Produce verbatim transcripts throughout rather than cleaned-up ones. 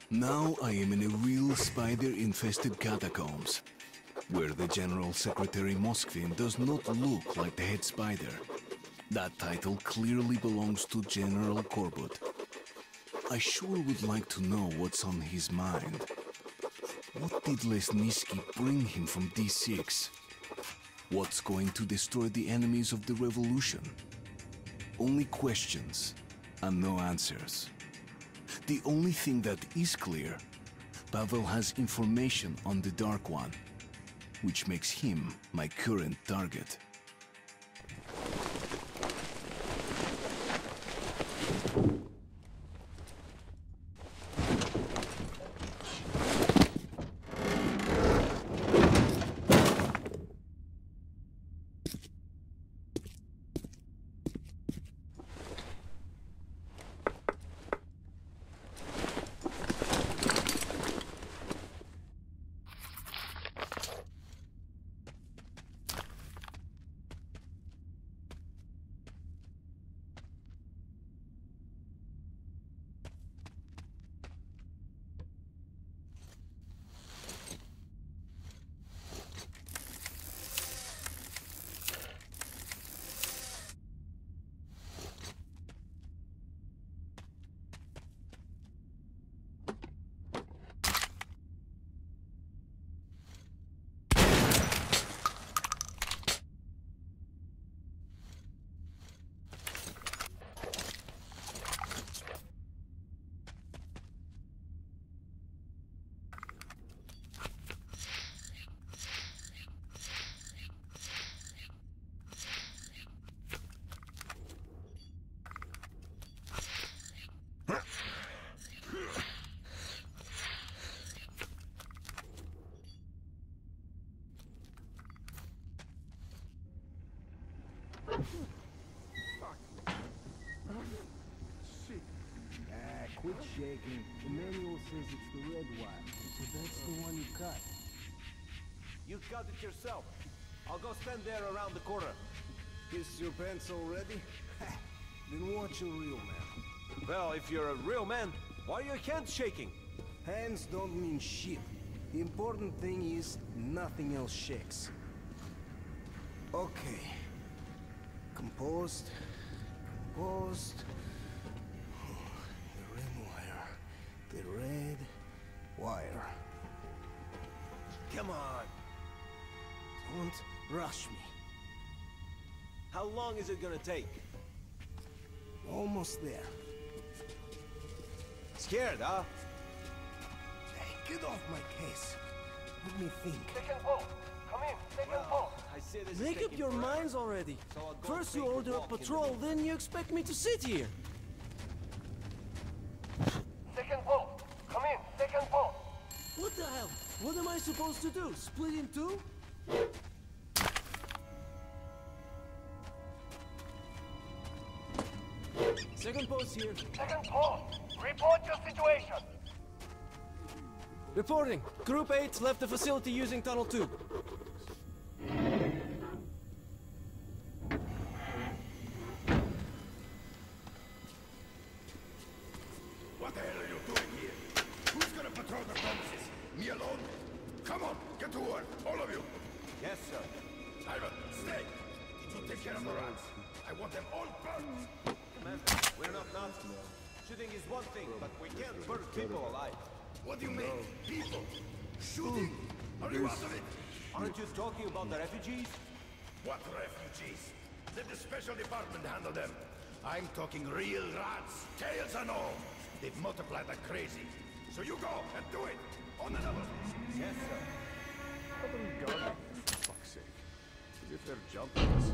Now I am in a real spider-infested catacombs, where the General Secretary Moskvin does not look like the head spider. That title clearly belongs to General Korbut. I sure would like to know what's on his mind. What did Lesnitsky bring him from D six? What's going to destroy the enemies of the revolution? Only questions and no answers. The only thing that is clear, Pavel has information on the Dark One, which makes him my current target. Quit shaking. The manual says it's the red wire, so that's the one you cut. You cut it yourself. I'll go stand there around the corner. Is your pencil ready? Then watch a real man. Well, if you're a real man, why are your hands shaking? Hands don't mean shit. The important thing is nothing else shakes. Okay. Composed. Composed. The red wire. The red wire. Come on. Don't rush me. How long is it gonna take? Almost there. Scared, huh? Hey, get off my case. Let me think. Second post. Come in. Second Well, post. I see this is Make up taking your forever. minds already. So I'll go First you take a order a walk in the patrol, then you expect me to sit here. Second post. Come in. Second post. What the hell? What am I supposed to do? Split in two? Second post here. Second post. Report your situation. Reporting. Group eight left the facility using tunnel two. What the hell are you doing here? Who's gonna patrol the premises? Me alone? Come on, get to work, all of you. Yes, sir. Ivan, stay. Did you take care of the rats? I want them all burnt. Commander, we're not Nazis. Shooting is one thing, but we can't burn people alive. What do you mean? People? Shooting? Are you out of it? Aren't you talking about the refugees? What refugees? Let the special department handle them. I'm talking real rats, tails and all. They've multiplied like crazy. So you go and do it. On the level. Yes, sir. Let them guard me, for fuck's sake. As if they're jumping us.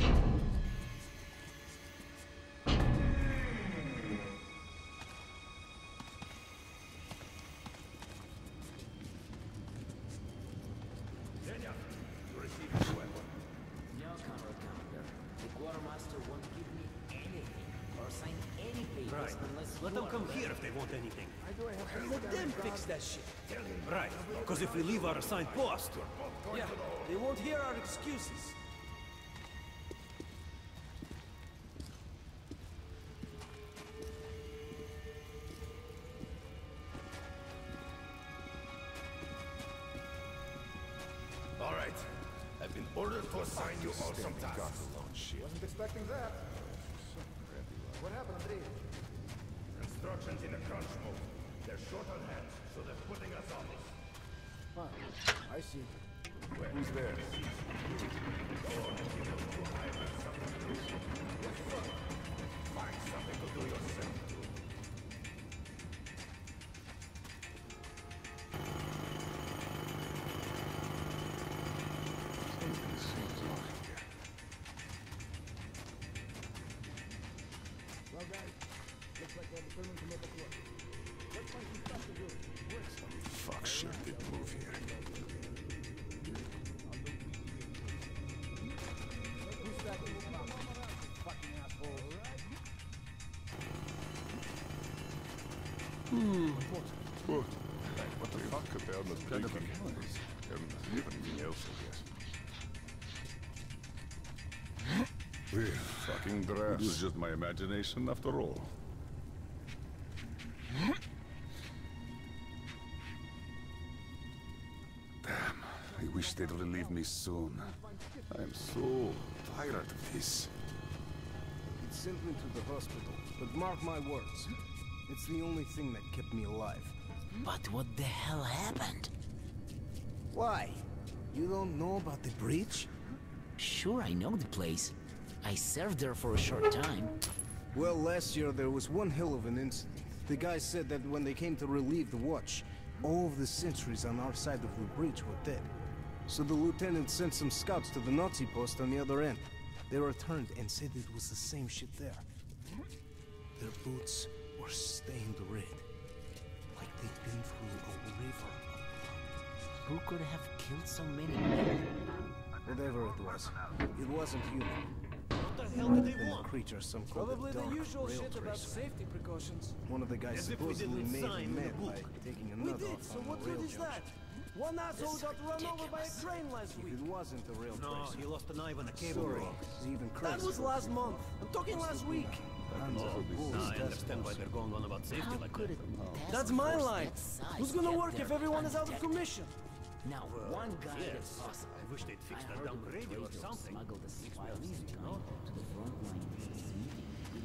Zenya, you received a new weapon. No, Comrade Commander. The Quartermaster won't give me anything or sign any papers unless Let you them come are here if they want anything. Let them fix that shit. Right, because if we leave our assigned post... Yeah, they won't hear our excuses. ordered to assign you all some tasks. Wasn't expecting that. What happened, Andrei? Construction's in a crunch mode. They're short on hands, so they're putting us on this. Huh. I see. Who's there? Find something to do yourself. Something seems off here. Well, guys, looks like they're determined to make us work. Let's find some stuff to do. Some fuck shit did move here. Who's that? Fucking asshole. Hmm. What? Hey, what the fuck? About the blinking. Everything else, I guess. We're fucking grass. It was just my imagination after all. Damn, I wish they'd relieve me soon. I'm so tired of this. It sent me to the hospital, but mark my words, it's the only thing that kept me alive. But what the hell happened? Why? You don't know about the breach? Sure, I know the place. I served there for a short time. Well, last year there was one hell of an incident. The guy said that when they came to relieve the watch, all of the sentries on our side of the breach were dead. So the lieutenant sent some scouts to the Nazi post on the other end. They returned and said it was the same shit there. Their boots were stained red, like they'd been through a river. Who could have killed so many men? Whatever it was, it wasn't human. What the hell did they Then a want? creature some called Probably a the dark usual rail shit about tracer. safety precautions. One of the guys As if we supposedly didn't made sign him the mad by book. taking We another did, off so on what a rail good is junction. that? One asshole This got run over by a ridiculous. train last If week. it wasn't a rail No, tracer, he lost an eye on a cable sorry, rope. it's even That crazier. was last month. I'm talking last week. Hands up, bulls, Nah, I task understand why force. they're going on about safety How like could that. a task That's my force line. that size Who's gonna get work there if everyone is out of undetected? commission? Now, one guy yes. is possible. I wish they'd fix I that heard damn of a radio or traitor who something. smuggled a Makes me supply of uneasy, some you know? kind to the front line this evening.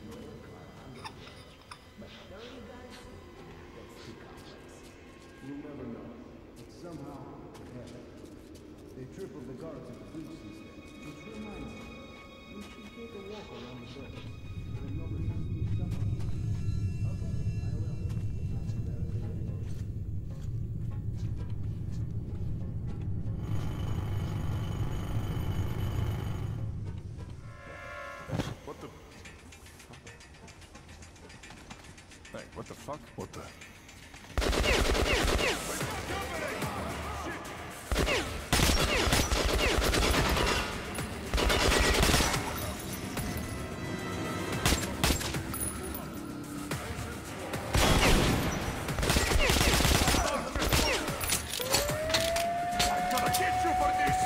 But thirty guys? That's too complex. You'll never know. But somehow, it happened. They tripled the guards at the breach these days. Which reminds me, we should take a walk around the building. Then nobody sneaks up on us. Okay, I will. What the... Hey, what the fuck? What the... I'm gonna get you for this!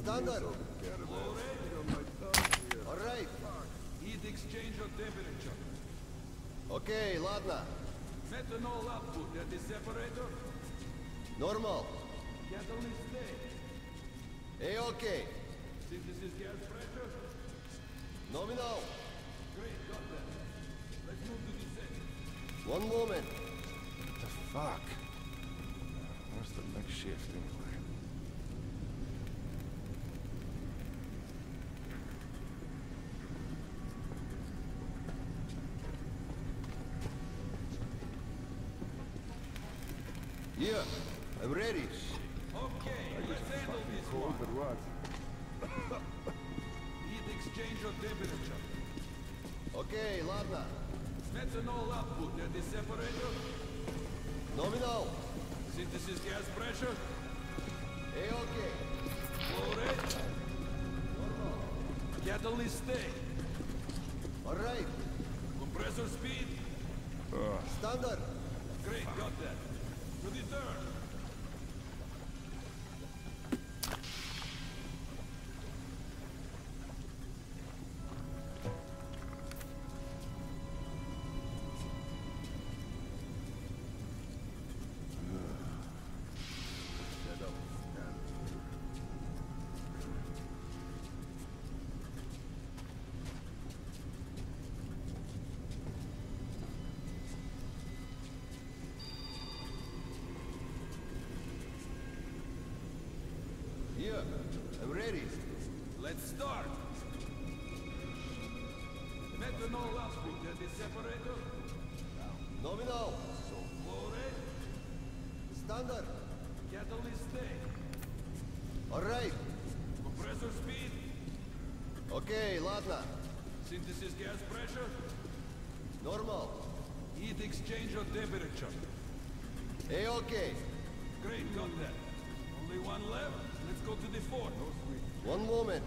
Standard. All right. Heat exchange of temperature. Okay, ладно. Methanol output at the separator. Normal. Catalyst state. Hey, okay. Synthesis gas pressure. Nominal. Great, got that. Let's move to descent. One moment. What the fuck? Where's the next shift anyway? Yeah, I'm ready. Okay, let's handle this one. But what? Heat exchange of temperature. Okay, ладно. Methanol output at the separator. Nominal. Synthesis gas pressure. Hey, okay. Flow rate. Catalyst state. All right. Compressor speed. Standard. Great, got that. To the third. Yeah, I'm ready. Let's start. Methanol output at the separator. Nominal. Flow rate. Standard. Catalyst state. All right. Compressor speed. Okay, ладно. Synthesis gas pressure. Normal. Heat exchange of temperature. Hey, okay. Great, got that. Only one left. Let's go to the fort. One moment.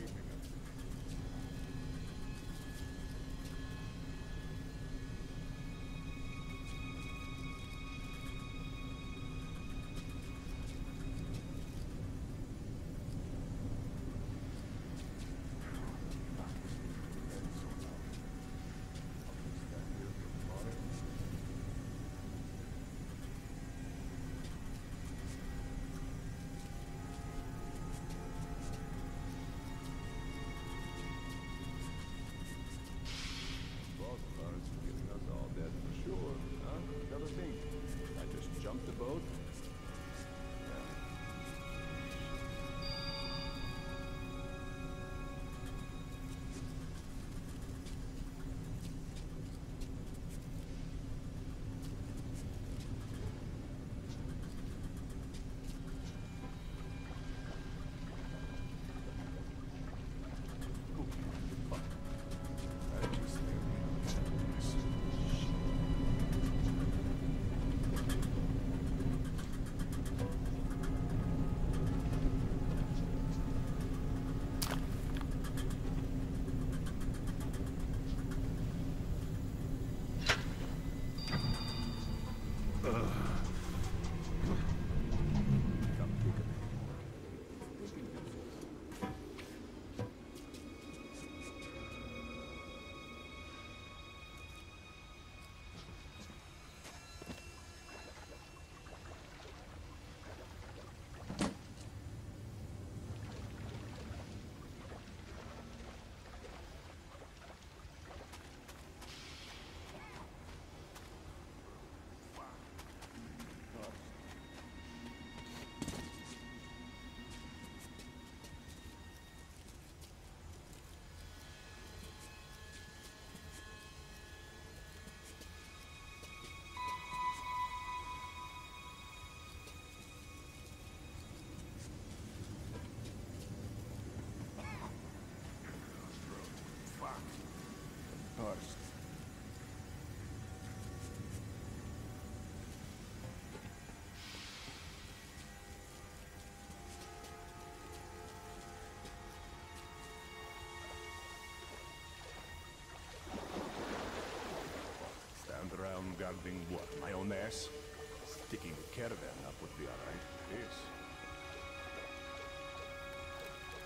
I'm guarding what? My own ass? Sticking the caravan up would be alright. Yes.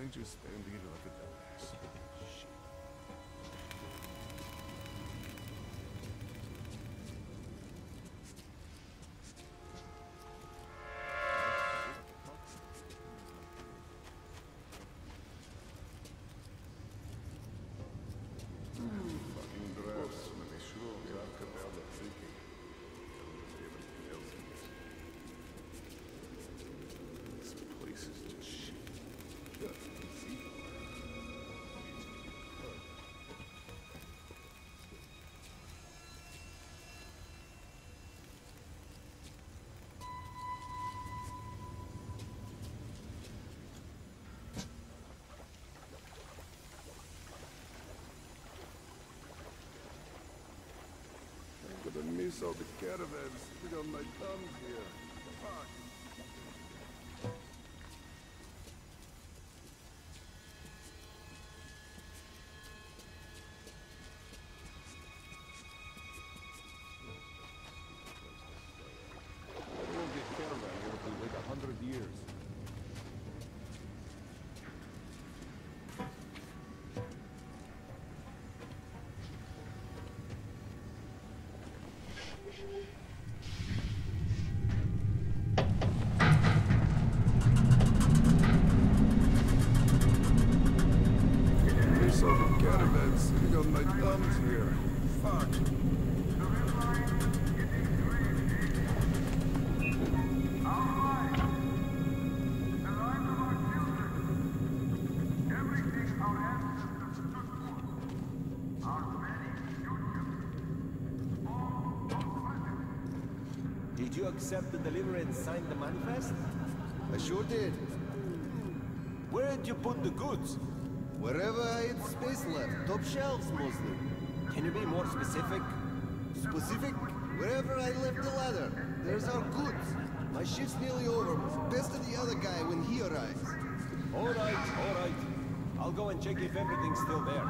I just stand here like a dumbass? Shit. Fucking dress. Жарко правда, freaking. Everything else in this. This place is just shit. Just see. I'm gonna miss all the caravans. We got my thumbs here. Fuck. I won't get caravan here for like a hundred years. Miss all the caravans. We got my thumbs here. Fuck. Did you accept the delivery and sign the manifest? I sure did. Where did you put the goods? Wherever I had space left. Top shelves, mostly. Can you be more specific? Specific? Wherever I left the ladder. There's our goods. My shift's nearly over. Best of the other guy when he arrives. All right, all right. I'll go and check if everything's still there.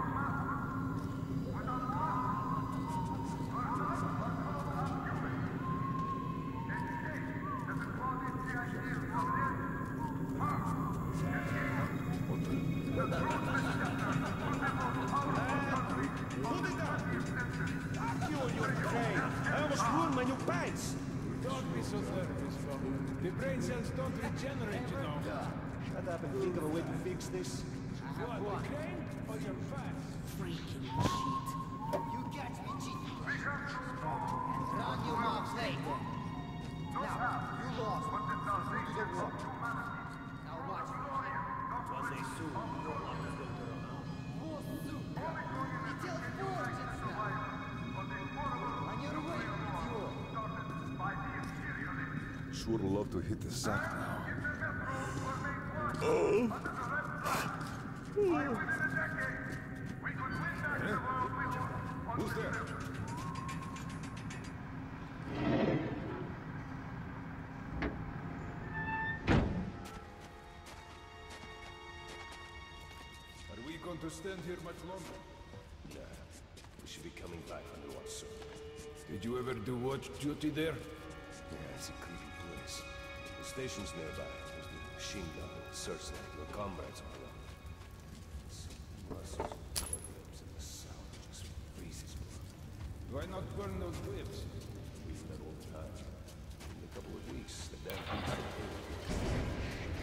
Put it down! Fuck you and your train! I almost ruined my new pants! Don't be so nervous, Bob. The brain cells don't regenerate, you know. Shut up and think of a way to fix this. What, the crane or your pants? Freaking shit. You catch me cheating. Run your mouth later. Now, you lost. Go to the war. Now watch me. One day soon, your luck is going to run out. Вот, сука. Летел в Порчинска. On your way, idiot. Sure love to hit the sack now. Who's there? Are we going to stand here much longer? Nah, we should be coming back on the watch soon. Did you ever do watch duty there? Yeah, it's a creepy place. The station's nearby. There's the machine gun and the searchlight. Your comrades are around. Some muscles and blood lips and the sound just freezes blood. Why not burn those whips? We do that all the time. In a couple of weeks, the damn beats will kill you.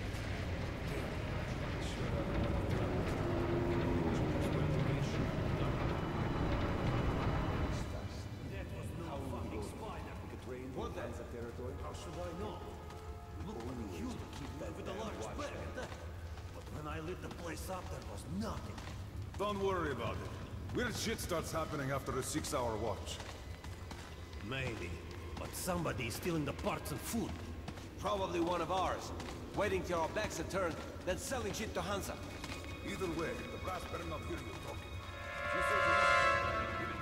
What then? How should I know? Look like you keep that with a large bag at that. But when I lit the place up, there was nothing. Don't worry about it. Weird shit starts happening after a six-hour watch. Maybe. But somebody is stealing the parts and food. Probably one of ours. Waiting till our backs are turned, then selling shit to Hansa. Either way, the brass better not hear you talking. If you say to them, give it to you.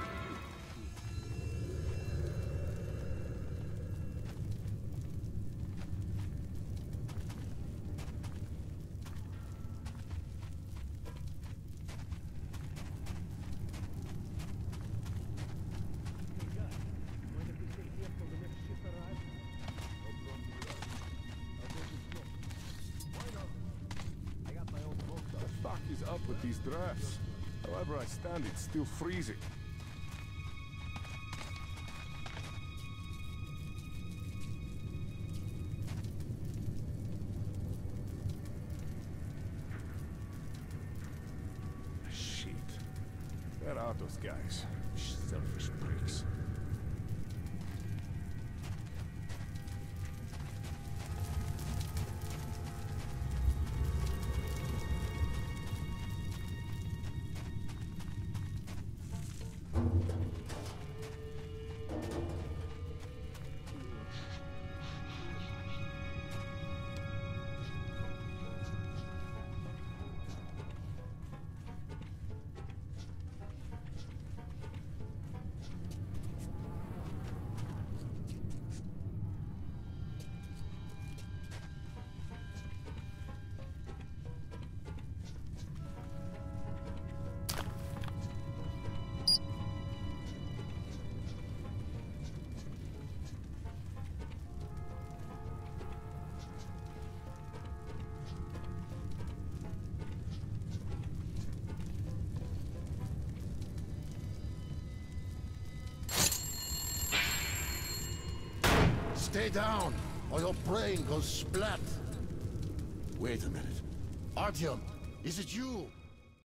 I got my own drafts. However I stand, it's still freezing. Shit. Where are those guys? Selfish pricks. Stay down, or your brain goes splat. Wait a minute. Artyom, is it you?